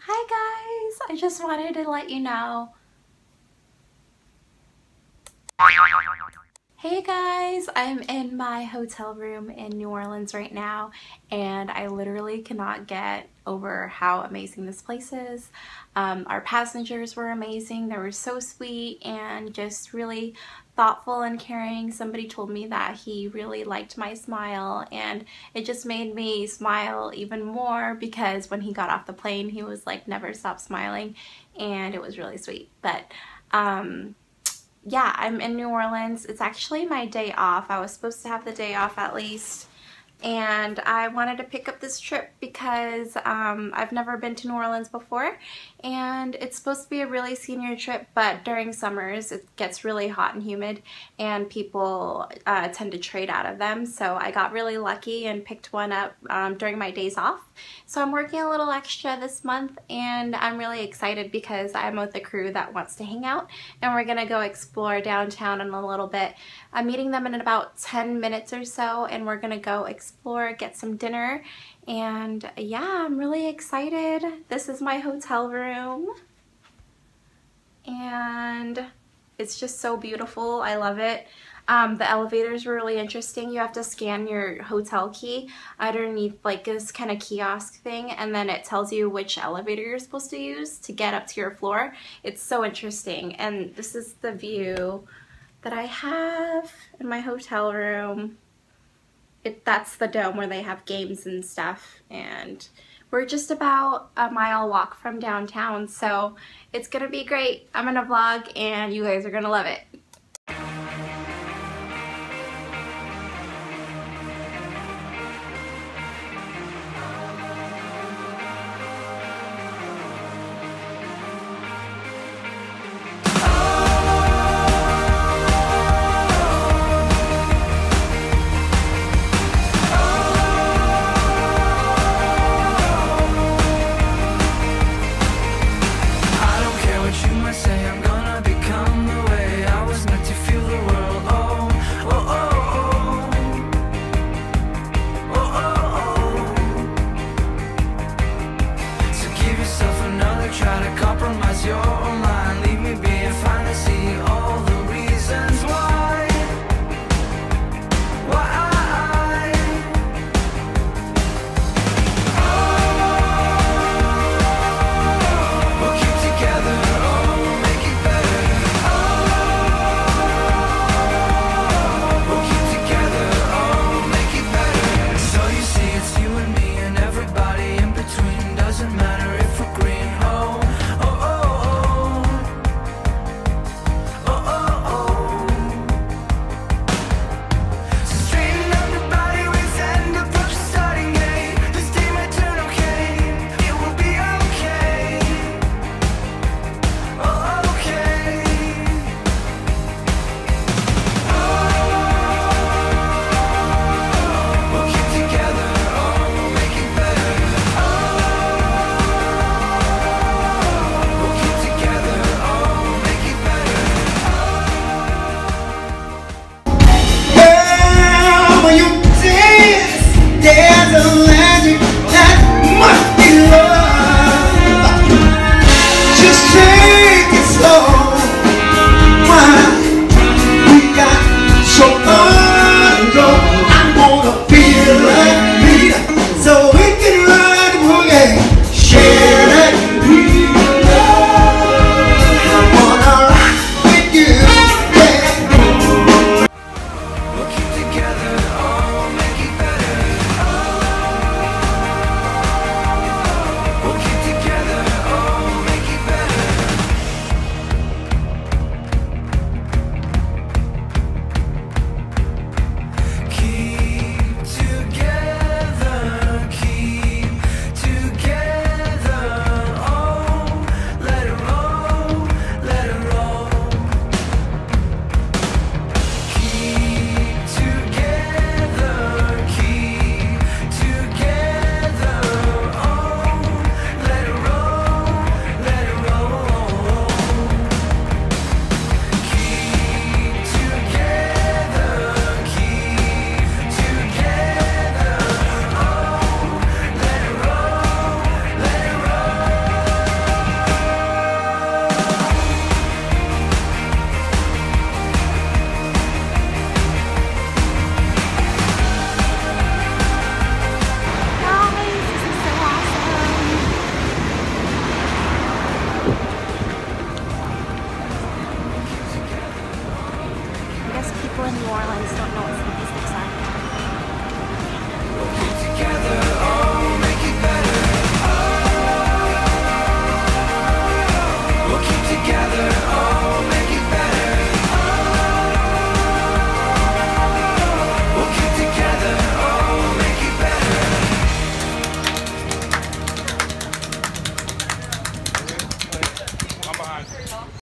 Hi guys, I just wanted to let you know. Hey guys, I'm in my hotel room in New Orleans right now and I literally cannot get over how amazing this place is. Our passengers were amazing. They were so sweet and just really thoughtful and caring. Somebody told me that he really liked my smile and it just made me smile even more because when he got off the plane he was like never stop smiling and it was really sweet. But yeah, I'm in New Orleans. It's actually my day off. I was supposed to have the day off at least. And I wanted to pick up this trip because I've never been to New Orleans before and it's supposed to be a really senior trip, but during summers it gets really hot and humid and people tend to trade out of them. So I got really lucky and picked one up during my days off. So I'm working a little extra this month and I'm really excited because I'm with a crew that wants to hang out and we're gonna go explore downtown in a little bit. I'm meeting them in about 10 minutes or so and we're gonna go explore, get some dinner, and yeah, I'm really excited. This is my hotel room and it's just so beautiful. I love it. The elevators were really interesting. You have to scan your hotel key underneath like this kind of kiosk thing and then it tells you which elevator you're supposed to use to get up to your floor. It's so interesting and this is the view that I have in my hotel room. That's the dome where they have games and stuff, and we're just about a mile walk from downtown, so it's gonna be great. I'm gonna vlog and you guys are gonna love it.